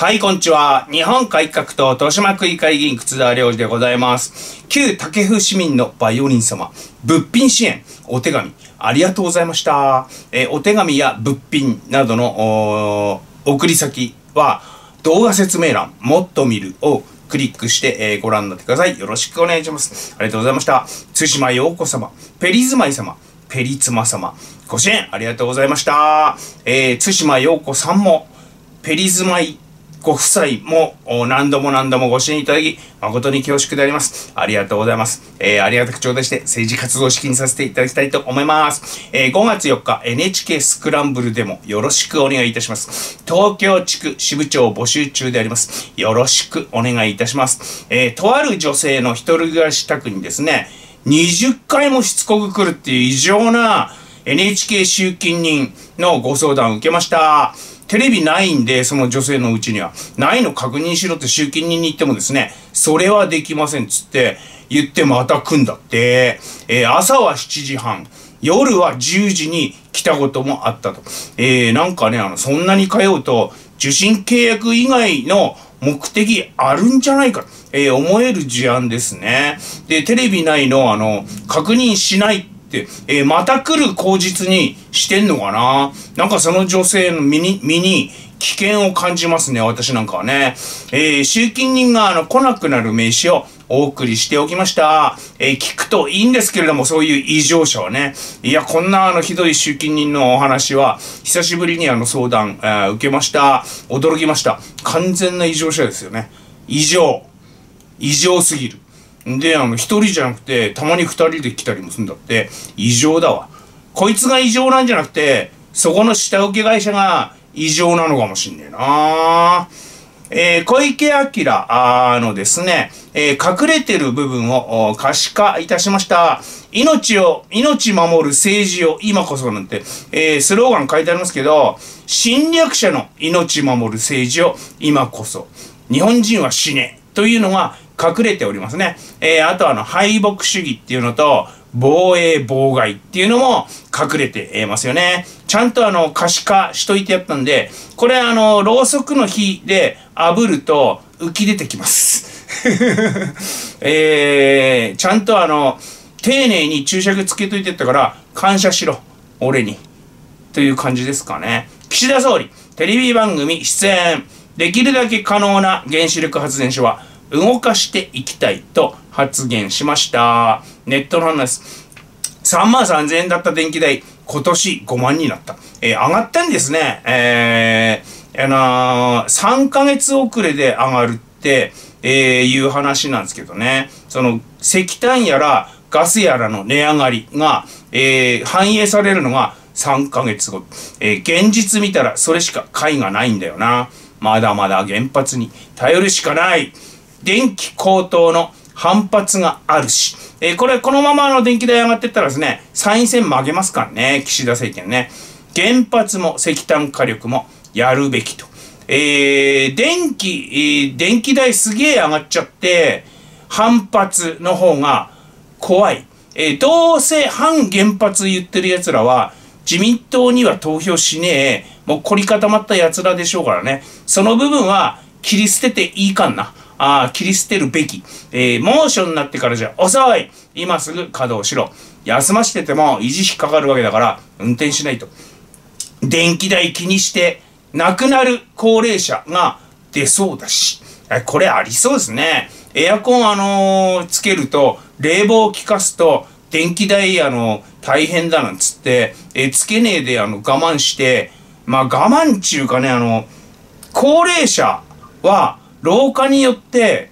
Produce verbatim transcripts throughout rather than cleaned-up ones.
はい、こんにちは。日本改革党豊島区議会議員靴田良二でございます。旧武府市民のバイオリン様、物品支援、お手紙、ありがとうございました。えー、お手紙や物品などの送り先は、動画説明欄、もっと見るをクリックして、えー、ご覧になってください。よろしくお願いします。ありがとうございました。対馬陽子様、ペリズマイ様、ペリツマ様、ご支援ありがとうございました。えー、対馬陽子さんも、ペリズマイご夫妻も何度も何度もご支援いただき、誠に恐縮であります。ありがとうございます。えー、ありがたく頂戴して政治活動資金させていただきたいと思います。えー、ごがつよっか エヌエイチケー スクランブルでもよろしくお願いいたします。東京地区支部長募集中であります。よろしくお願いいたします。えー、とある女性の一人暮らし宅にですね、にじゅっかいもしつこく来るっていう異常な エヌエイチケー 集金人のご相談を受けました。テレビないんで、その女性のうちには。ないの確認しろって集金人に言ってもですね、それはできませんっつって言ってまた来んだって。えー、朝はしちじはん、夜はじゅうじに来たこともあったと。えー、なんかね、あの、そんなに通うと、受信契約以外の目的あるんじゃないか、えー、思える事案ですね。で、テレビ内のあの、確認しない。えー、また来る口実にしてんのかな。なんかその女性の身に、身に危険を感じますね、私なんかはね。えー、集金人があの来なくなる名刺をお送りしておきました。えー、聞くといいんですけれども、そういう異常者はね。いや、こんなあのひどい集金人のお話は、久しぶりにあの相談、えー、受けました。驚きました。完全な異常者ですよね。異常。異常すぎる。で、あの、一人じゃなくて、たまに二人で来たりもするんだって、異常だわ。こいつが異常なんじゃなくて、そこの下請け会社が異常なのかもしんねえな。えー、小池晃あのですね、えー、隠れてる部分を可視化いたしました。命を、命守る政治を今こそなんて、えー、スローガン書いてありますけど、侵略者の命守る政治を今こそ。日本人は死ね。というのが、隠れておりますね。えー、あとあの、敗北主義っていうのと、防衛妨害っていうのも隠れてますよね。ちゃんとあの、可視化しといてやったんで、これあの、ろうそくの火で炙ると浮き出てきます。えー、ちゃんとあの、丁寧に注釈つけといてったから、感謝しろ。俺に。という感じですかね。岸田総理、テレビ番組出演。できるだけ可能な原子力発電所は、動かしていきたいと発言しました。ネットの話です。さんまんさんぜんえんだった電気代、今年ごまんになった。えー、上がったんですね。えー、あのー、さんかげつ遅れで上がるって、えー、いう話なんですけどね。その、石炭やらガスやらの値上がりが、えー、反映されるのがさんかげつご。えー、現実見たらそれしか解がないんだよな。まだまだ原発に頼るしかない。電気高騰の反発があるし、えー、これ、このままの電気代上がってったらですね、参院選負けますからね、岸田政権ね。原発も石炭火力もやるべきと。えー、電気、えー、電気代すげえ上がっちゃって、反発の方が怖い。えー、どうせ反原発言ってる奴らは、自民党には投票しねえ、もう凝り固まった奴らでしょうからね。その部分は切り捨てていいかんな。ああ、切り捨てるべき。えー、モーションになってからじゃ遅い。今すぐ稼働しろ。休ましてても維持費かかるわけだから、運転しないと。電気代気にして亡くなる高齢者が出そうだし。これありそうですね。エアコンあのー、つけると、冷房を効かすと、電気代あのー、大変だなんつって、えー、つけねえであの、我慢して、まあ我慢ちゅうかね、あの、高齢者は、老化によって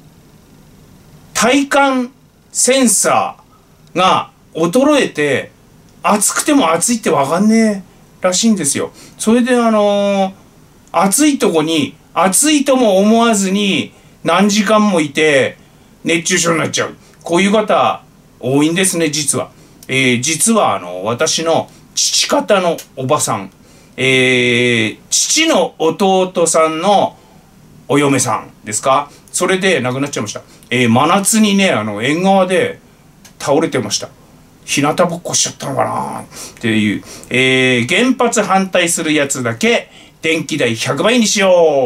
体感センサーが衰えて暑くても暑いってわかんねえらしいんですよ。それであのー、暑いとこに暑いとも思わずに何時間もいて熱中症になっちゃう。こういう方多いんですね、実は。えー、実はあの、私の父方のおばさん、えー、父の弟さんのお嫁さんですか？それで亡くなっちゃいました。えー、真夏にね、あの、縁側で倒れてました。日向ぼっこしちゃったのかなっていう。えー、原発反対するやつだけ電気代ひゃくばいにしよう。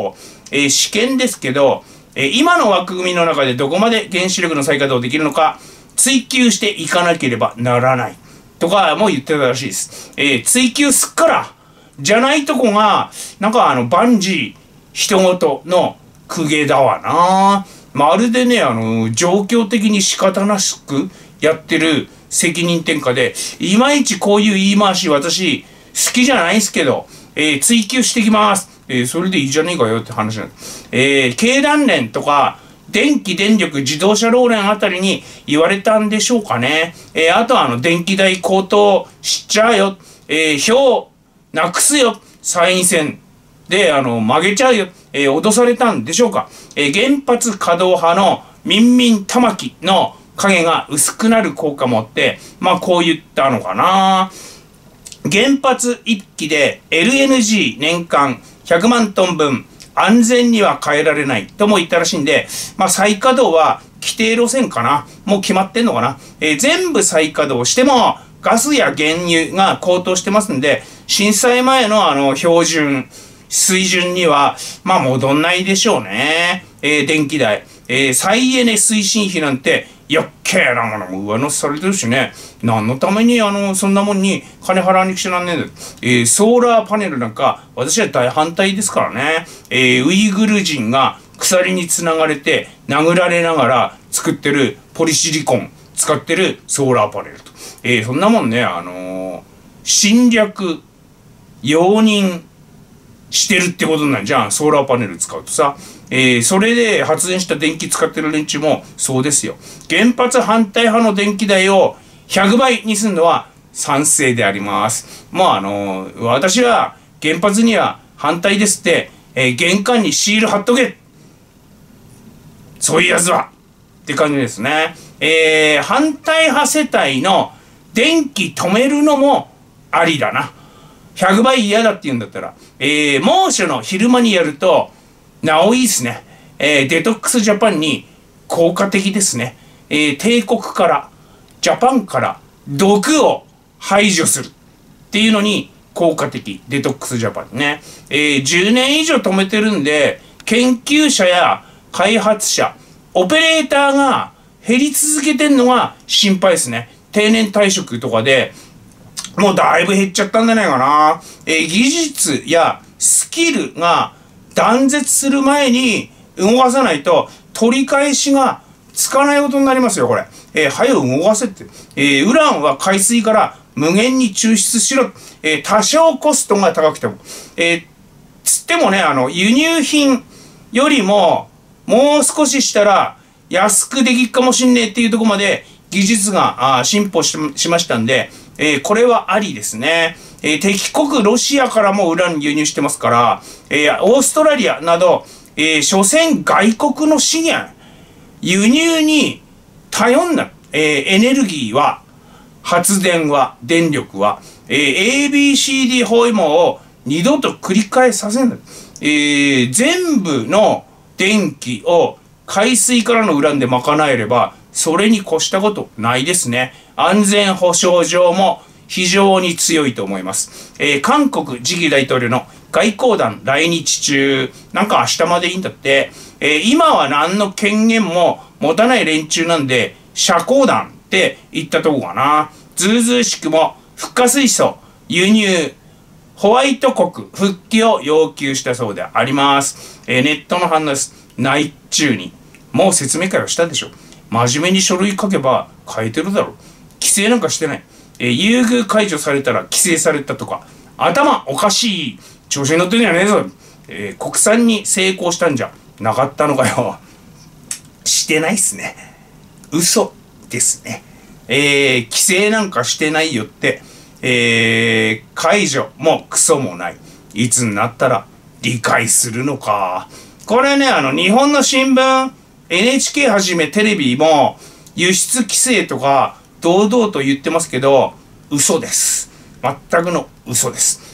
えー、試験ですけど、えー、今の枠組みの中でどこまで原子力の再稼働できるのか追求していかなければならないとかも言ってたらしいです。えー、追求すっからじゃないとこがなんかあの万事人事の公家だわな。まるでねあの状況的に仕方なくやってる責任転嫁で、いまいちこういう言い回し私好きじゃないですけど、えー、追求してきます。えー、それでいいじゃねえかよって話なんです。えー、経団連とか、電気電力自動車労連あたりに言われたんでしょうかね。えー、あとはあの、電気代高騰しちゃうよ。えー、票なくすよ。参院選で、あの、曲げちゃうよ。えー、脅されたんでしょうか。えー、原発稼働派の民民玉木の影が薄くなる効果もあって、まあこう言ったのかな。原発いっきで エルエヌジー 年間ひゃくまんトン分安全には変えられないとも言ったらしいんで、まあ再稼働は規定路線かな。もう決まってんのかな。えー、全部再稼働してもガスや原油が高騰してますんで、震災前のあの標準、水準にはまあ戻んないでしょうね。えー、電気代。えー、再エネ推進費なんてやっけーなものも上乗せされてるしね。何のためにあの、そんなもんに金払わなきゃなんねえんだよ。えー、ソーラーパネルなんか、私は大反対ですからね。えー、ウイグル人が鎖につながれて、殴られながら作ってるポリシリコン、使ってるソーラーパネルと。えー、そんなもんね、あのー、侵略、容認してるってことなんじゃん。ソーラーパネル使うとさ。えー、それで発電した電気使ってる連中もそうですよ。原発反対派の電気代をひゃくばいにするのは賛成であります。もうあのー、私は原発には反対ですって、えー、玄関にシール貼っとけ。そういうやつはって感じですね。えー、反対派世帯の電気止めるのもありだな。ひゃくばい嫌だって言うんだったら、えー、猛暑の昼間にやると、なおいいですね。えー、デトックスジャパンに効果的ですね。えー、帝国から、ジャパンから毒を排除するっていうのに効果的。デトックスジャパンね。えー、じゅうねん以上止めてるんで、研究者や開発者、オペレーターが減り続けてんのが心配ですね。定年退職とかで、もうだいぶ減っちゃったんじゃないかな。えー、技術やスキルが断絶する前に動かさないと取り返しがつかないことになりますよ、これ。えー、早く動かせって。えー、ウランは海水から無限に抽出しろ。えー、多少コストが高くても。えー、つってもね、あの、輸入品よりももう少ししたら安くできっかもしんねえっていうところまで技術があ進歩し、しましたんで、えー、これはありですね。えー、敵国ロシアからもウラン輸入してますから、えー、オーストラリアなど、えー、所詮外国の資源、輸入に頼んだ、えー、エネルギーは、発電は、電力は、えー、エービーシーディー 包囲網を二度と繰り返させない。えー、全部の電気を海水からのウランで賄えれば、それに越したことないですね。安全保障上も非常に強いと思います。えー、韓国次期大統領の外交団来日中、なんか明日までいいんだって、えー、今は何の権限も持たない連中なんで、社交団って言ったとこかな。ずうずうしくも、フッ化水素、輸入、ホワイト国復帰を要求したそうであります。えー、ネットの反応です。内中に。もう説明会をしたでしょ。真面目に書類書けば変えてるだろう。規制なんかしてない。えー、優遇解除されたら規制されたとか。頭おかしい。調子に乗ってんじゃねえぞ。えー、国産に成功したんじゃなかったのかよ。してないっすね。嘘ですね。えー、規制なんかしてないよって。えー、解除もクソもない。いつになったら理解するのか。これね、あの、日本の新聞、エヌエイチケー はじめテレビも輸出規制とか堂々と言ってますけど、嘘です。全くの嘘です。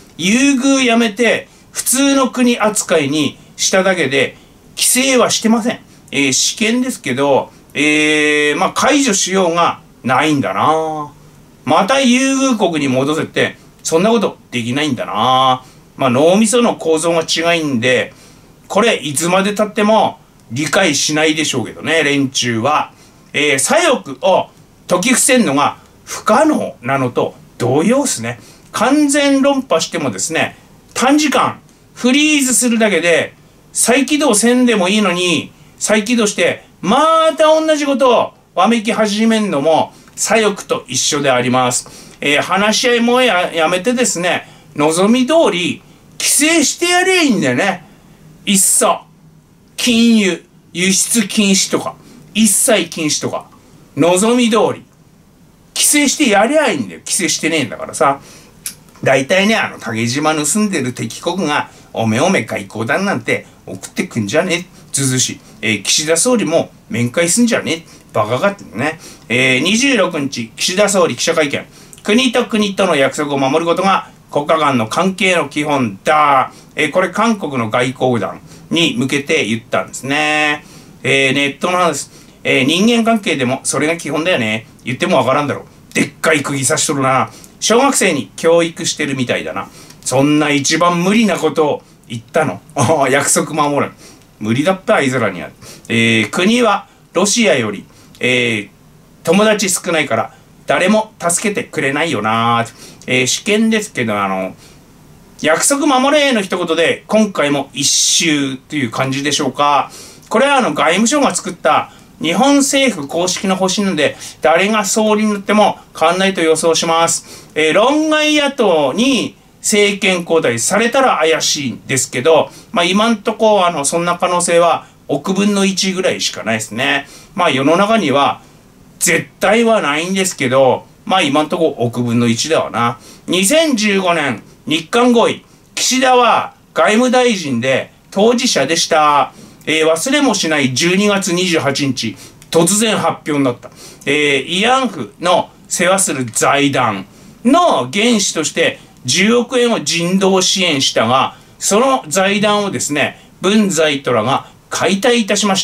優遇やめて普通の国扱いにしただけで規制はしてません。えー、試験ですけど、えー、まあ解除しようがないんだな。また優遇国に戻せって、そんなことできないんだな。まあ脳みその構造が違いんで、 これ、いつまで経っても理解しないでしょうけどね、連中は。えー、左翼を解き伏せんのが不可能なのと同様ですね。完全論破してもですね、短時間フリーズするだけで再起動せんでもいいのに、再起動して、また同じことをわめき始めんのも左翼と一緒であります。えー、話し合いもや、やめてですね、望み通り規制してやればいいんだよね。いっそ、禁輸、輸出禁止とか、一切禁止とか、望み通り、規制してやりゃいいんだよ。規制してねえんだからさ。大体ね、あの、竹島盗んでる敵国が、おめおめ外交団なんて送ってくんじゃねえ。ずずし。えー、岸田総理も面会すんじゃねえ。バカがってね。えー、にじゅうろくにち、岸田総理記者会見。国と国との約束を守ることが国家間の関係の基本だ。えー、これ韓国の外交団に向けて言ったんですね。えー、ネットの話。えー、人間関係でもそれが基本だよね。言ってもわからんだろ。でっかい釘刺しとるな。小学生に教育してるみたいだな。そんな一番無理なことを言ったの。約束守る。無理だった、あいつらには。えー、国はロシアより、えー、友達少ないから誰も助けてくれないよな。えー、試験ですけど、あの、約束守れの一言で今回も一周という感じでしょうか。これはあの外務省が作った日本政府公式の方針なので、誰が総理になっても変わんないと予想します。えー、論外野党に政権交代されたら怪しいんですけど、まあ今んとこあの、そんな可能性は億分のいちぐらいしかないですね。まあ世の中には絶対はないんですけど、まあ今んとこ億分のいちだわな。にせんじゅうごねん日韓合意、岸田は外務大臣で当事者でした。えー、忘れもしないじゅうにがつにじゅうはちにち、突然発表になった。えー、慰安婦の世話する財団の原資としてじゅうおくえんを人道支援したが、その財団をですね、文在寅が解体いたしました。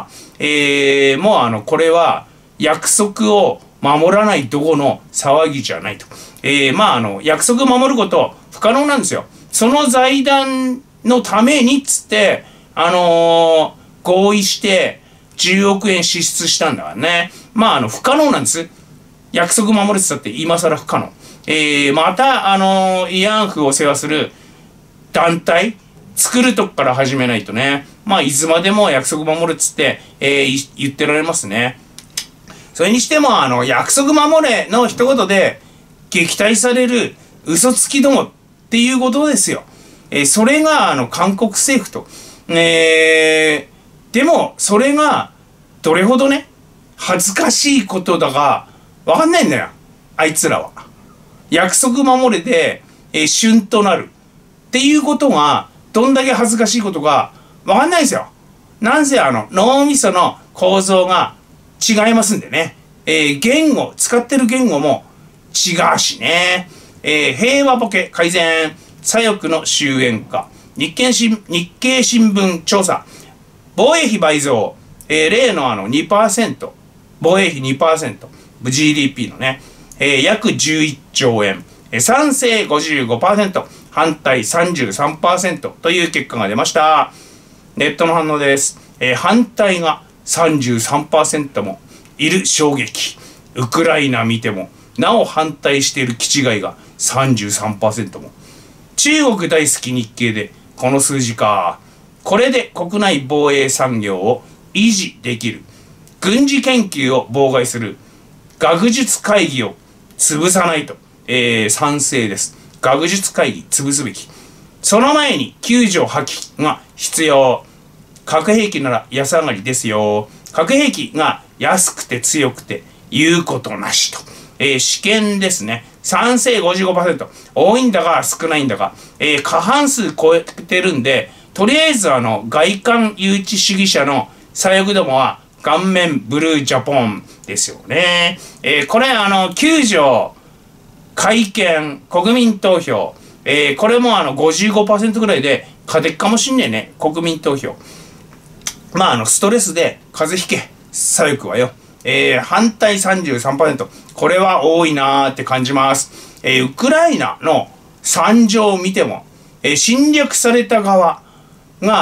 えー、もうあの、これは約束を守らないどこの騒ぎじゃないと。えー、まああの、約束守ること不可能なんですよ。その財団のためにっつって、あのー、合意してじゅうおくえん支出したんだからね。まあ、あの、不可能なんです。約束守れてたって今更不可能。えー、また、あのー、慰安婦を世話する団体、作るとこから始めないとね。まあ、いつまでも約束守るっつって、えー、言ってられますね。それにしても、あの、約束守れの一言で撃退される嘘つきどもっていうことですよ。えー、それが、あの、韓国政府と。えー、でも、それが、どれほどね、恥ずかしいことだか、わかんないんだよ。あいつらは。約束守れで、えー、旬となる。っていうことが、どんだけ恥ずかしいことか、わかんないですよ。なんせあの、脳みその構造が違いますんでね。えー、言語、使ってる言語も違うしね。えー、平和ボケ改善、左翼の終焉化。日経新、日経新聞調査。防衛費倍増。えー、例のあの にパーセント。防衛費 にパーセント。ジーディーピー のね。えー、約じゅういっちょうえん。えー、賛成 ごじゅうごパーセント。反対 さんじゅうさんパーセント という結果が出ました。ネットの反応です。えー、反対が さんじゅうさんパーセント もいる衝撃。ウクライナ見ても、なお反対している気違いが さんじゅうさんパーセント も。中国大好き日経で、この数字か。これで国内防衛産業を維持できる。軍事研究を妨害する。学術会議を潰さないと。えー、賛成です。学術会議潰すべき。その前にきゅうじょう破棄が必要。核兵器なら安上がりですよ。核兵器が安くて強くて言うことなしと。えー、試験ですね。賛成 ごじゅうごパーセント。多いんだか少ないんだか。えー、過半数超えてるんで、とりあえずあの、外観誘致主義者の左翼どもは、顔面ブルージャポンですよね。えー、これあの、きゅうじょう改憲、国民投票。えー、これもあの ごじゅうごパーセント ぐらいで勝てっかもしんねえね。国民投票。まああの、ストレスで風邪ひけ。左翼はよ。えー、反対 さんじゅうさんパーセント。これは多いなーって感じます。えー、ウクライナの惨状を見ても、えー、侵略された側が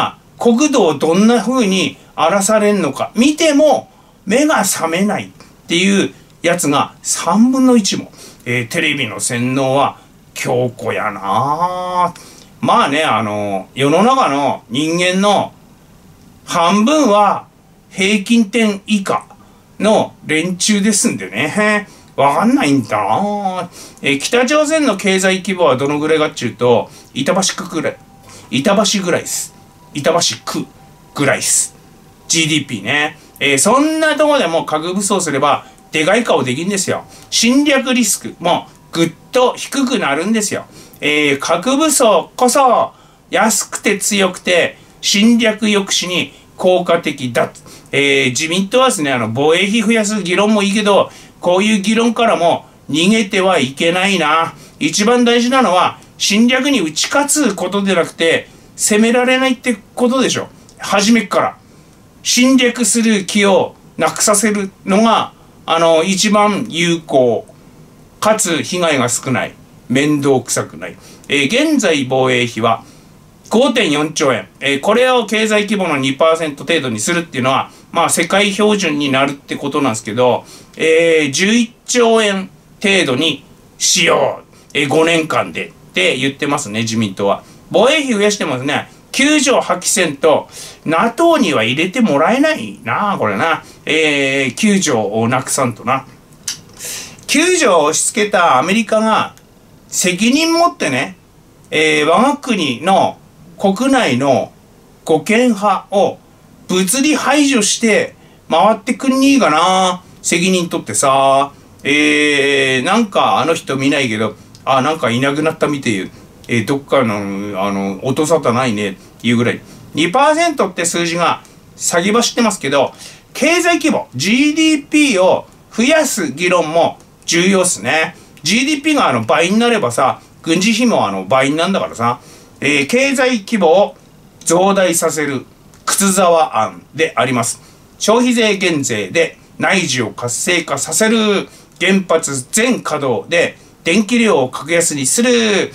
国土をどんな風に荒らされんのか見ても目が覚めないっていうやつがさんぶんのいちも、えー、テレビの洗脳は強固やな。まあね、あの世の中の人間の半分は平均点以下の連中ですんでね、わかんないんだな。えー、北朝鮮の経済規模はどのぐらいかっちゅうと、板橋区ぐらい、板橋ぐらいです。板橋区ぐらいです。ジーディーピー ね。えー、そんなとこでも核武装すれば、でかい顔できんですよ。侵略リスクもぐっと低くなるんですよ。えー、核武装こそ安くて強くて侵略抑止に効果的だ。えー、自民党はですね、あの防衛費増やす議論もいいけど、こういう議論からも逃げてはいけないな。一番大事なのは侵略に打ち勝つことでなくて攻められないってことでしょ。初めっから侵略する気をなくさせるのがあの一番有効かつ被害が少ない、面倒くさくない。えー、現在防衛費は ごてんよんちょうえん、えー、これを経済規模の にパーセント 程度にするっていうのはまあ世界標準になるってことなんですけど、えー、じゅういっちょうえん程度にしよう、えー、ごねんかんでって言ってますね、自民党は。防衛費増やしてますね。きゅうじょうはきせんと NATO には入れてもらえないな、これな。えー、きゅうじょうをなくさんとな。きゅうじょうを押し付けたアメリカが責任持ってね、えー、我が国の国内の護憲派を物理排除して回ってくんにいいかな。責任取ってさ、えー、なんかあの人見ないけど、あ、なんかいなくなったみていう、えー、どっかの、あの、音沙汰ないねっていうぐらい。にパーセント って数字が先走ってますけど、経済規模、ジーディーピー を増やす議論も重要っすね。ジーディーピー があの倍になればさ、軍事費もあの倍になるんだからさ、えー、経済規模を増大させる靴沢案であります。消費税減税で内需を活性化させる、原発全稼働で電気量を格安にする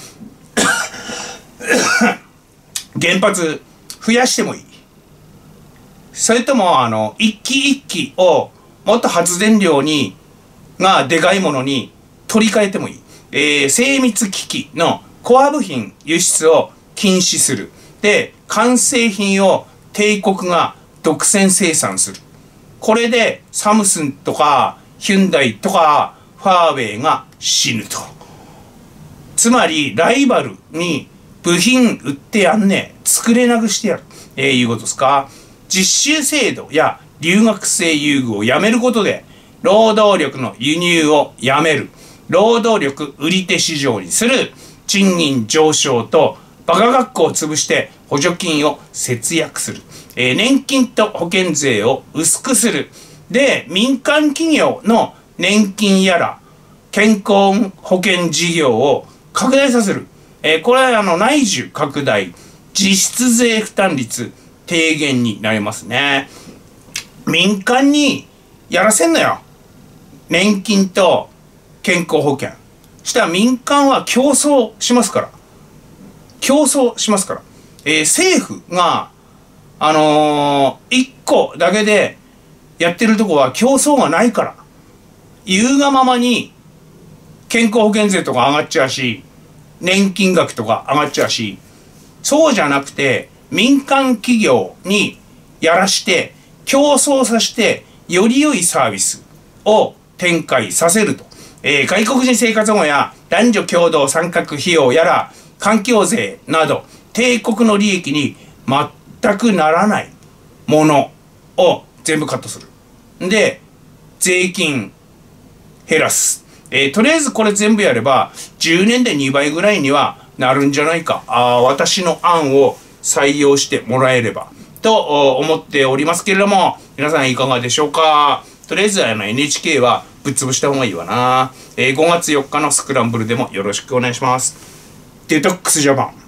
原発増やしてもいい。それともあの一機一機をもっと発電量にがでかいものに取り替えてもいい。えー、精密機器のコア部品輸出を禁止する。で、完成品を帝国が独占生産する。これでサムスンとかヒュンダイとかファーウェイが死ぬと。つまりライバルに部品売ってやんねえ、作れなくしてやる、えー、いうことですか。実習制度や留学生優遇をやめることで労働力の輸入をやめる、労働力売り手市場にする、賃金上昇とバカ学校を潰して補助金を節約する、えー、年金と保険税を薄くする。で、民間企業の年金やら健康保険事業を拡大させる。えー、これはあの内需拡大、実質税負担率低減になりますね。民間にやらせんのよ、年金と健康保険。したら民間は競争しますから。競争しますから。えー、政府が、あのー、一個だけでやってるとこは競争がないから。言うがままに健康保険税とか上がっちゃうし、年金額とか上がっちゃうし、そうじゃなくて民間企業にやらして競争させてより良いサービスを展開させると。えー、外国人生活保護や男女共同参画費用やら環境税など帝国の利益に全くならないものを全部カットする。で、税金減らす。えー、とりあえずこれ全部やればじゅうねんでにばいぐらいにはなるんじゃないか。あ、私の案を採用してもらえればと思っておりますけれども、皆さんいかがでしょうか。とりあえずあの エヌエイチケー はぶっ潰した方がいいわな。えー、ごがつよっかのスクランブルでもよろしくお願いします。デトックスジャパン。